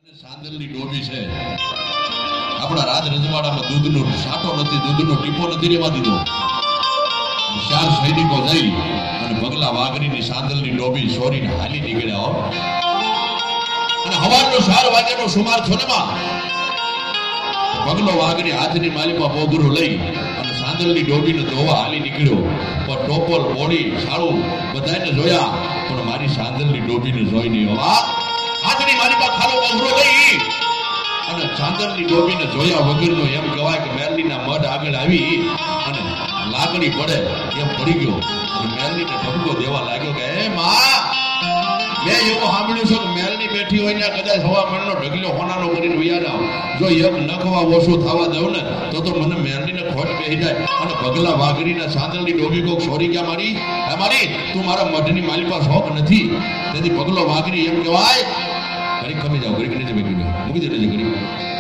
સાંદલની ડોબી છે આપણા રાજ રજવાડામાં દૂધનો સાટો નથી, દૂધનો ટીપો નથી રહેવા દીધો. 4 સૈનિકો જઈ અને બગલા વાઘરીની સાંદલની ડોબી સોરીને હાલી નીકળ્યા. અને હવારનો 4 વાગ્યાનો સુમાર છોનેમાં બગલો વાઘરી હાથની માલીમાં પોગરું લઈ અને સાંદલની ડોબીને ધોવા હાલી નીકળ્યો. પણ ટોપલ બોડી સાળું બધાને જોયા, પણ મારી સાંદલની ડોબીને જોઈ નહીં. હાથની માલીમાં ખાલો પોગરો લઈ અને સાંદલની ડોબીને જોયા વગરનો એમ કહેવાય કે મેરલીના મઢ આગળ આવી અને લાગણી પડે એમ પડી ગયો. મેરલીને ઠપકો દેવા લાગ્યો કે હે માં, મેં એવું સાંભળ્યું છે કે મેરલી બેઠી હોય ને કદાચ હવામાનનો ઢગલો હોનાનો કરીને વૈયા જાવ, જો એક નખવા ઓછું થવા દઉં ને તો મને મેરલીને ખોટ બેસી જાય. અને ભગલા વાઘરીના સાંદલની ડોબી કોક સોરી ગયા મારી, હે મારી તું મારા મઢની માલિકા શોખ નથી. તેથી ભગલો વાઘરી એમ કહેવાય ઘડી ખમી જાવ, ઘડી નીચે બેઠી જાવ, મૂકી દેજો ઘડી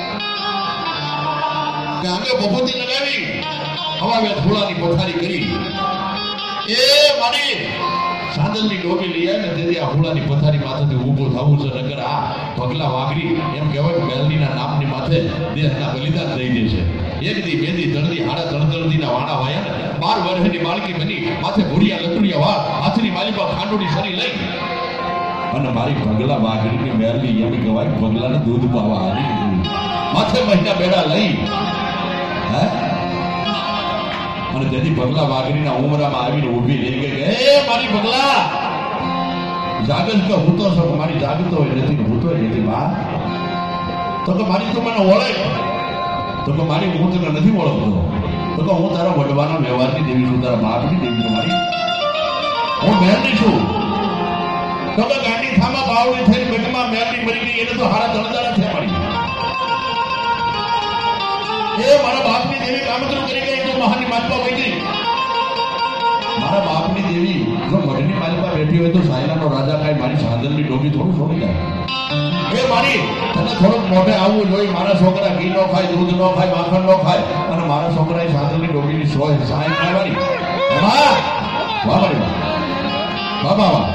કે અમે બપોતી લગાવી હવા થોડાની પથારી કરી. એ મારી સાંદલની ડોબી લઈ આવે ને તેથી આ હુળાની પથારી માથેથી ઊભો થવું છે. નગર આ ભગલા વાઘરી એમ કહેવાય મેલડીના નામની માથે દેહના બલિદાન દઈ દે છે. 1 દી 2 દી 3 દી 3.5 દીના વાણા વાયા ને 12 વર્ષની બાળકી બની માથે ભૂરિયા લકડિયા વાળ હાથની માલી પર ખાંડોડી સરી લઈ અને મારી ભગલા વાઘરીની મેરલી એમ કહેવાય ભગલાને દૂધ પાવા આવી માથે મહિના બેડા લઈ હે. અને તેથી ભગલા વાઘરીના ઉમરામાં આવીને ઊભી રહી ગઈ. એ મારી ભગલા જાગત કે હું તો છું, મારી જાગતો હોય નથી, હું તો નથી બા. તો કે મારી તું મને ઓળખ, તો કે મારી હું તને નથી ઓળખતો. તો કે હું તારા વડવાના વ્યવહારની દેવી છું, તારા બાપની દેવી છું, મારી હું મેરલી છું. તો કે ગાંડી થામા બાવડી થઈને બેટમાં મેરલી મરી ગઈ એને તો હારા દળદારા થયા મારી. એ મારા બાપની દેવી કામતરું કરી ગઈ તો મહાની માલપા વહી ગઈ. મારા બાપની દેવી જો મઢની માલપા બેઠી હોય તો સાયલાનો રાજા કાંઈ મારી સાંદલની ડોબી થોડું છોડી જાય. એ મારી તને થોડુંક મોઢે આવવું જોઈએ. મારા છોકરા ઘી ન ખાય, દૂધ ન ખાય, માખણ ન ખાય અને મારા છોકરાએ સાંદલની ડોબીની સાય ખાય મારી. વાહ વાહ મારી વાહ વાહ વાહ.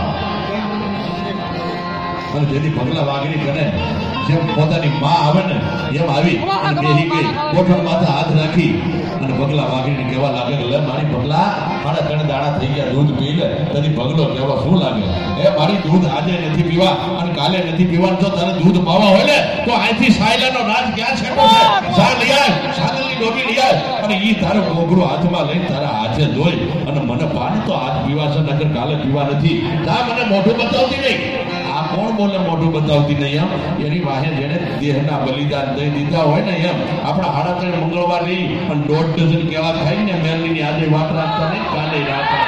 અને જેથી ભગલા વાઘરી કરે જેમ પોતાની માં આવે ને એમ આવી અને બેહી ગઈ, કોઠણ માથે હાથ રાખી અને ભગલા વાઘરીને કહેવા લાગે કે લે મારી ભગલા મારા 3 દાડા થઈ ગયા, દૂધ પી લે. તેથી ભગલો કહેવા શું લાગે, એ મારી દૂધ આજે નથી પીવા અને કાલે નથી પીવાનું. જો તારે દૂધ પાવા હોય ને તો અહીંથી સાયલાનો રાજ ક્યાં છેટો છે, જા લઈ આવ, સાંદલની ડોબી લઈ આવ અને ઈ તારો ઘોઘરો હાથમાં લઈને તારા હાથે ધોઈ અને મને પાન તો હાથ પીવા છે, નકર કાલે પીવા નથી. જા મને મોઢું બતાવતી નહીં. આ કોણ બોલે મોઢું બતાવતી નહીં? એમ એની વાહે જેને દેહના બલિદાન દઈ દીધા હોય ને એમ આપણા 3.5 મંગળવાર નહીં અને 1.5 ડઝન કેવા થાય ને મેરલીની આજે વાત રાખતા નહીં, કાલે રાખતા.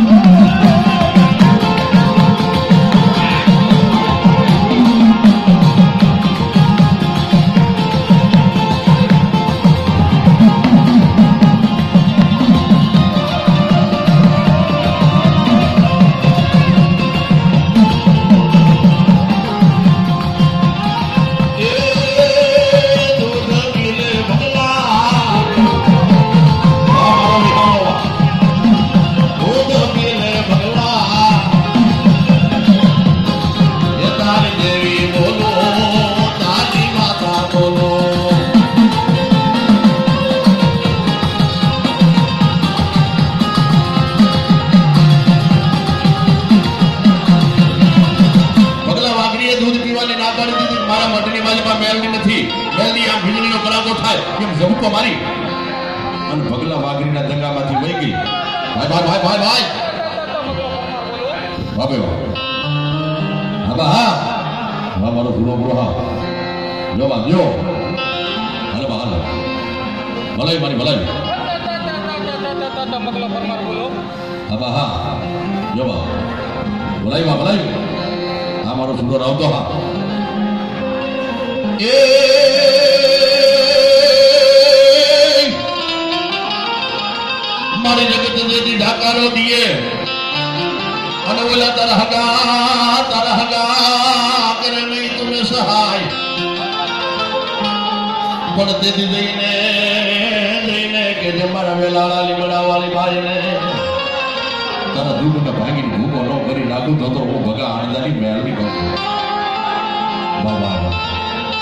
મારી અને ભગલા વાઘરીના દંગામાંથી વહી ગઈ. ભાઈ ભાઈ ભાઈ ભાઈ ભાઈ બાબે હા હા મારો ભૂલો ભૂલો હા જો બાપ જો હાલે બા હાલે ભલાઈ મારી ભલાઈ હા હા જો બા ભલાઈ બા ભલાઈ હા મારો સુડો રાવતો હા. એ મારી જગત દેતી ઢાકારો દીએ અને ઓલા તારા હગા કરે નહીં તમે સહાય. પણ તેથી જઈને કે જે મારા વેલાળા લીમડા વાળી ભાઈને તારા દૂધને ભાંગીને ભૂકો ન કરી નાખું તો હું ભગા આણંદાની મેળવી કરું. વાહ વાહ વાહ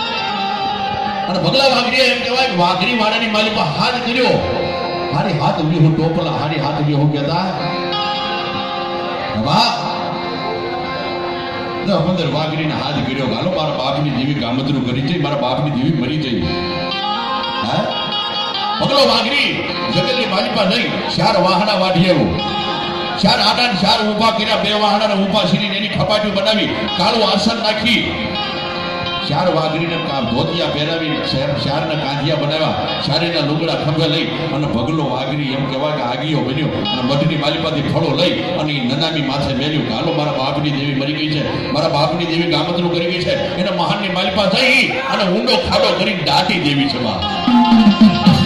અને ભગલા વાઘરી એમ કહેવાય વાઘરી વાળાની માલિકા હાથ કર્યો હારી હાથ ઉભી હું ટોપલા હારી હાથ ઉભી હું કહેતા વાહ અંદર વાઘરીને હાથ કર્યો ગાલો મારા બાપની દેવી ગામતરું કરી છે મારા બાપની દેવી મરી જઈ હા પગલો વાઘરી જગતની માલિકા નહીં ચાર વાહણા વાઢી આવ્યો ચાર આડા ચાર ઊભા કર્યા બે વાહણા ઊભા સીરીને એની ખપાટીઓ બનાવી કાળું આસન નાખી ચાર વાઘરીને ધોતિયા પહેરાવી ચારના કાંધિયા બનાવ્યા ચારેના લુગડા ખંભે લઈ અને ભગલો વાઘરી એમ કહેવાય કે આગીઓ બન્યો અને મઢની માલિપાથી ફળો લઈ અને નનામી માથે મેલ્યું કે હાલો મારા બાપની દેવી મરી ગઈ છે મારા બાપની દેવી ગામતરું કરી ગઈ છે એને મહાનની માલિપા થઈ અને ઊંડો ખાડો કરી દાટી દેવી છે બા